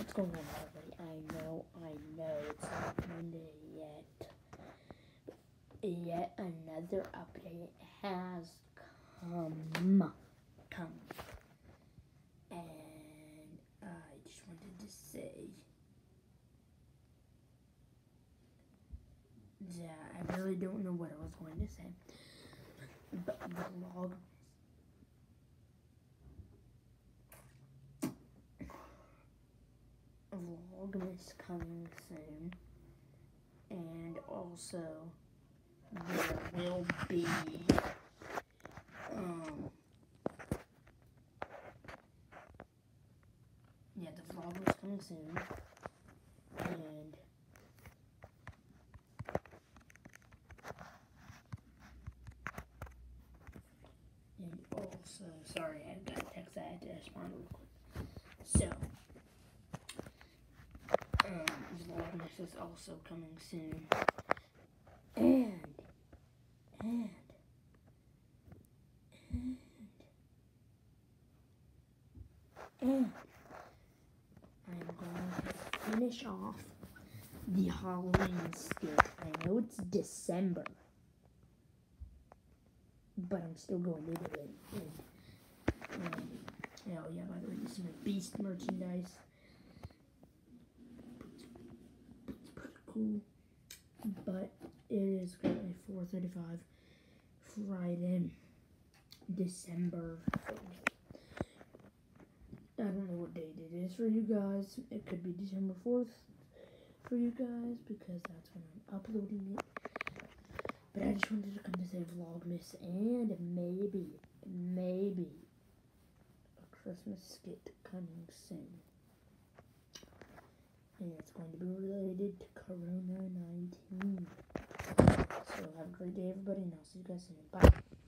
What's going on, everybody? I know, it's not Monday yet. Yet another update has come. And I just wanted to say that I really don't know what I was going to say. But Vlogmas coming soon, and also there will be the Vlogmas coming soon, and also, sorry, I got a text, I had to respond real quick. So Vlogmas is also coming soon, and I'm going to finish off the Halloween skit. I know it's December, but I'm still going to do it. Oh yeah, by the way, this is my Beast merchandise. It's pretty cool. But it is currently 4:35 Friday, December 1st. I don't know what date it is for you guys. It could be December 4th for you guys because that's when I'm uploading it. But I just wanted to come to say Vlogmas and maybe a Christmas skit coming soon. And it's going to be related to Corona-19. So have a great day, everybody, and I'll see you guys soon. Bye.